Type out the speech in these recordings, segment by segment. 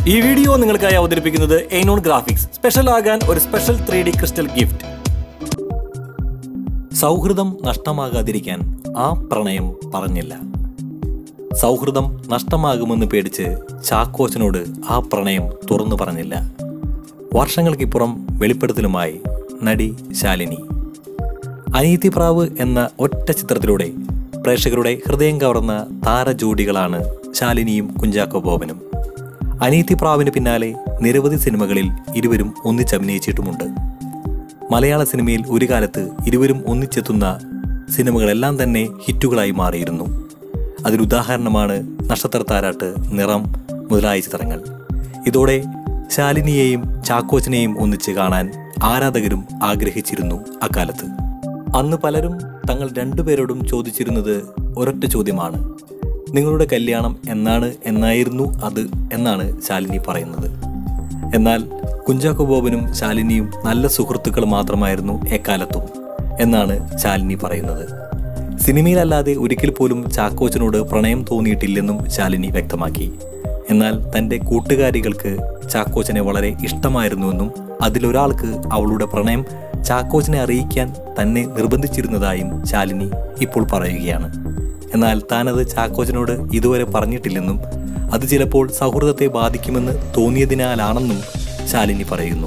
ഈ വീഡിയോ നിങ്ങൾക്കായി അവതരിപ്പിക്കുന്നത് എയ്നോൺ ഗ്രാഫിക്സ്. സ്പെഷ്യൽ ആകാൻ ഒരു സ്പെഷ്യൽ 3D ക്രിസ്റ്റൽ ഗിഫ്റ്റ്. സൗഹൃദം നഷ്ടമാകാതിരിക്കാൻ ആ പ്രണയം പറഞ്ഞില്ല. സൗഹൃദം നഷ്ടമാകുമെന്ന് പേടിച്ച് ചാക്കോച്ചനോട് ആ പ്രണയം തുറന്നു പറഞ്ഞില്ല. വർഷങ്ങൾക്കിപ്പുറം വെളിപ്പെടുത്തലുമായി നടി ശാലിനി. അനീതിപ്രാവ് എന്ന ഒറ്റ ചിത്രത്തിലൂടെ പ്രേക്ഷകരുടെ ഹൃദയം കവർന്ന താരജോഡികളാണ് ശാലിനിയും കുഞ്ചാക്കോ ബോബനും. അനീതിപ്രാവിന് പിന്നാലെ നിരവധി സിനിമകളിൽ ഇരുവരും ഒന്നിച്ചഭിനയിച്ചിട്ടുമുണ്ട്. മലയാള സിനിമയിൽ ഒരു കാലത്ത് ഇരുവരും ഒന്നിച്ചെത്തുന്ന സിനിമകളെല്ലാം തന്നെ ഹിറ്റുകളായി മാറിയിരുന്നു. അതിനുദാഹരണമാണ് നക്ഷത്രത്താരാട്ട്, നിറം മുതലായ ചിത്രങ്ങൾ. ഇതോടെ ശാലിനിയെയും ചാക്കോച്ചനെയും ഒന്നിച്ച് കാണാൻ ആരാധകരും ആഗ്രഹിച്ചിരുന്നു. അക്കാലത്ത് അന്ന് പലരും തങ്ങൾ രണ്ടുപേരോടും ചോദിച്ചിരുന്നത് ഒരൊറ്റ ചോദ്യമാണ്: നിങ്ങളുടെ കല്യാണം എന്നായിരുന്നു അത് എന്നാണ് ശാലിനി പറയുന്നത്. എന്നാൽ കുഞ്ചാക്കോ ബോബനും ശാലിനിയും നല്ല സുഹൃത്തുക്കൾ മാത്രമായിരുന്നു എക്കാലത്തും എന്നാണ് ശാലിനി പറയുന്നത്. സിനിമയിലല്ലാതെ ഒരിക്കൽ പോലും ചാക്കോച്ചനോട് പ്രണയം തോന്നിയിട്ടില്ലെന്നും ശാലിനി വ്യക്തമാക്കി. എന്നാൽ തൻ്റെ കൂട്ടുകാരികൾക്ക് ചാക്കോച്ചനെ വളരെ ഇഷ്ടമായിരുന്നുവെന്നും അതിലൊരാൾക്ക് അവളുടെ പ്രണയം ചാക്കോച്ചനെ അറിയിക്കാൻ തന്നെ നിർബന്ധിച്ചിരുന്നതായും ശാലിനി ഇപ്പോൾ പറയുകയാണ്. എന്നാൽ താനത് ചാക്കോച്ചനോട് ഇതുവരെ പറഞ്ഞിട്ടില്ലെന്നും അത് ചിലപ്പോൾ സൗഹൃദത്തെ ബാധിക്കുമെന്ന് തോന്നിയതിനാലാണെന്നും ശാലിനി പറയുന്നു.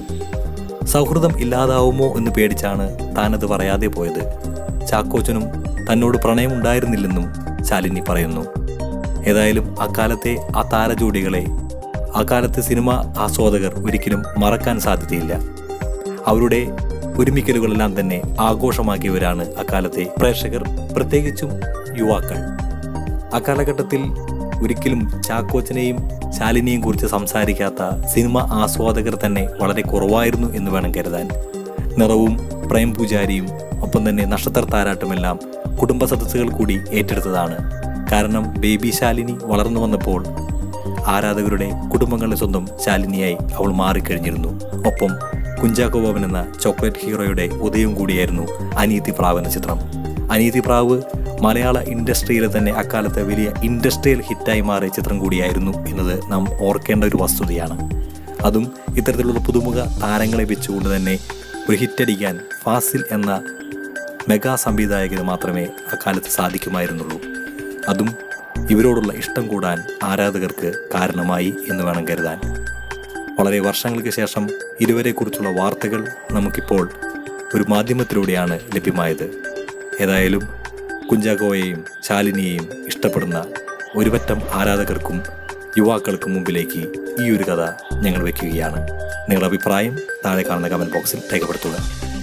സൗഹൃദം ഇല്ലാതാവുമോ എന്ന് പേടിച്ചാണ് താനത് പറയാതെ പോയത്. ചാക്കോച്ചനും തന്നോട് പ്രണയമുണ്ടായിരുന്നില്ലെന്നും ശാലിനി പറയുന്നു. ഏതായാലും അക്കാലത്തെ ആ താരജോഡികളെ അക്കാലത്തെ സിനിമ ആസ്വാദകർ ഒരിക്കലും മറക്കാൻ സാധ്യതയില്ല. അവരുടെ ഒരുമിക്കലുകളെല്ലാം തന്നെ ആഘോഷമാക്കിയവരാണ് അക്കാലത്തെ പ്രേക്ഷകർ, പ്രത്യേകിച്ചും യുവാക്കൾ. അക്കാലഘട്ടത്തിൽ ഒരിക്കലും ചാക്കോച്ചനെയും ശാലിനിയെയും കുറിച്ച് സംസാരിക്കാത്ത സിനിമ ആസ്വാദകർ തന്നെ വളരെ കുറവായിരുന്നു എന്ന് വേണം കരുതാൻ. നിറവും പ്രേം പൂജാരിയും ഒപ്പം തന്നെ നക്ഷത്രത്താരാട്ടുമെല്ലാം കുടുംബ സദസ്സുകൾ കൂടി ഏറ്റെടുത്തതാണ്. കാരണം ബേബി ശാലിനി വളർന്നു വന്നപ്പോൾ ആരാധകരുടെ കുടുംബങ്ങളുടെ സ്വന്തം ശാലിനിയായി അവൾ മാറിക്കഴിഞ്ഞിരുന്നു. ഒപ്പം കുഞ്ചാക്കോ ബോബൻ എന്ന ചോക്ലേറ്റ് ഹീറോയുടെ ഉദയം കൂടിയായിരുന്നു അനീതിപ്രാവ് എന്ന ചിത്രം. അനീതിപ്രാവ് മലയാള ഇൻഡസ്ട്രിയിലെ തന്നെ അക്കാലത്തെ വലിയ ഇൻഡസ്ട്രിയൽ ഹിറ്റായി മാറിയ ചിത്രം കൂടിയായിരുന്നു എന്നത് നാം ഓർക്കേണ്ട ഒരു വസ്തുതയാണ്. അതും ഇത്തരത്തിലുള്ള പുതുമുഖ താരങ്ങളെ വെച്ചുകൊണ്ട് തന്നെ ഒരു ഹിറ്റടിക്കാൻ ഫാസിൽ എന്ന മെഗാ സംവിധായകന് മാത്രമേ അക്കാലത്ത് സാധിക്കുമായിരുന്നുള്ളൂ. അതും ഇവരോടുള്ള ഇഷ്ടം കൂടാൻ ആരാധകർക്ക് കാരണമായി എന്ന് വേണം കരുതാൻ. വളരെ വർഷങ്ങൾക്ക് ശേഷം ഇരുവരെക്കുറിച്ചുള്ള വാർത്തകൾ നമുക്കിപ്പോൾ ഒരു മാധ്യമത്തിലൂടെയാണ് ലഭ്യമായത്. ഏതായാലും കുഞ്ചാക്കോയെയും ശാലിനിയെയും ഇഷ്ടപ്പെടുന്ന ഒരുപറ്റം ആരാധകർക്കും യുവാക്കൾക്കും മുമ്പിലേക്ക് ഈ ഒരു കഥ ഞങ്ങൾ വയ്ക്കുകയാണ്. നിങ്ങളുടെ അഭിപ്രായം താഴെ കാണുന്ന കമൻറ്റ് ബോക്സിൽ രേഖപ്പെടുത്തുക.